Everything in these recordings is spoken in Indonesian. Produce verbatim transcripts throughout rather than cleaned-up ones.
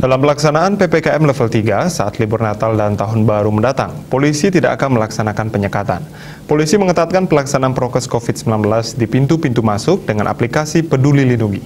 Dalam pelaksanaan P P K M level tiga saat libur Natal dan Tahun Baru mendatang, polisi tidak akan melaksanakan penyekatan. Polisi mengetatkan pelaksanaan prokes COVID sembilan belas di pintu-pintu masuk dengan aplikasi Peduli Lindungi.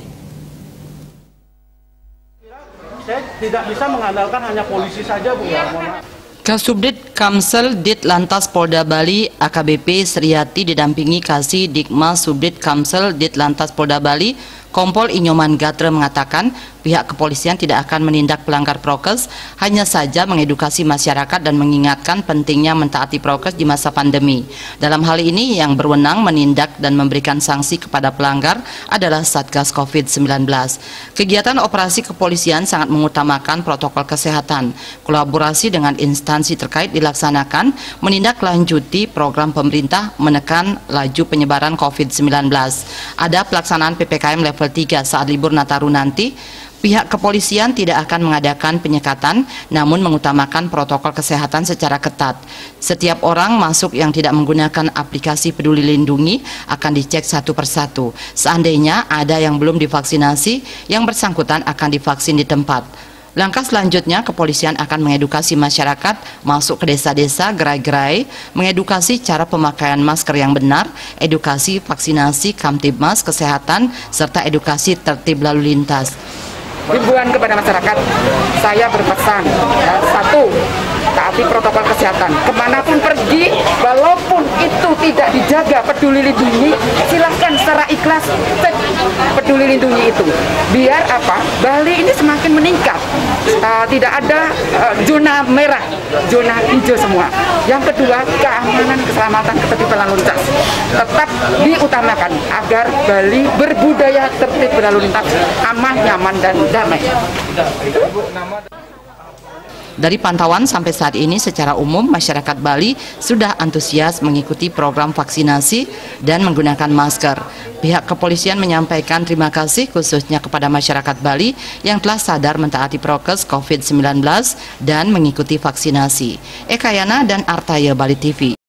Saya tidak bisa mengandalkan hanya polisi saja, Bu. Kasubdit Kamsel Ditlantas Polda Bali A K B P Sriati didampingi Kasih Dikmas Subdit Kamsel Ditlantas Polda Bali Kompol Inyoman Gatre mengatakan pihak kepolisian tidak akan menindak pelanggar prokes, hanya saja mengedukasi masyarakat dan mengingatkan pentingnya mentaati prokes di masa pandemi. Dalam hal ini yang berwenang menindak dan memberikan sanksi kepada pelanggar adalah Satgas COVID sembilan belas. Kegiatan operasi kepolisian sangat mengutamakan protokol kesehatan. Kolaborasi dengan instansi terkait dilaksanakan menindaklanjuti program pemerintah menekan laju penyebaran COVID sembilan belas. Ada pelaksanaan P P K M level tiga saat libur Nataru nanti, pihak kepolisian tidak akan mengadakan penyekatan, namun mengutamakan protokol kesehatan secara ketat. Setiap orang masuk yang tidak menggunakan aplikasi Peduli Lindungi akan dicek satu persatu. Seandainya ada yang belum divaksinasi, yang bersangkutan akan divaksin di tempat. Langkah selanjutnya, kepolisian akan mengedukasi masyarakat masuk ke desa-desa, gerai-gerai, mengedukasi cara pemakaian masker yang benar, edukasi vaksinasi, kamtibmas, kesehatan, serta edukasi tertib lalu lintas. Himbauan kepada masyarakat, saya berpesan, ya, satu, taati protokol kesehatan. Kemanapun pergi, walaupun itu tidak dijaga Peduli Lindungi, silahkan secara ikhlas cek Peduli Lindungi itu. Biar apa? Bali ini semakin meningkat. Uh, tidak ada uh, zona merah, zona hijau semua. Yang kedua, keamanan, keselamatan, ketertiban lalu lintas tetap diutamakan agar Bali berbudaya tertib berlalu lintas, aman, nyaman, dan damai. Dari pantauan sampai saat ini secara umum masyarakat Bali sudah antusias mengikuti program vaksinasi dan menggunakan masker. Pihak kepolisian menyampaikan terima kasih khususnya kepada masyarakat Bali yang telah sadar mentaati prokes COVID sembilan belas dan mengikuti vaksinasi. Eka Yana dan Artaya, Bali T V.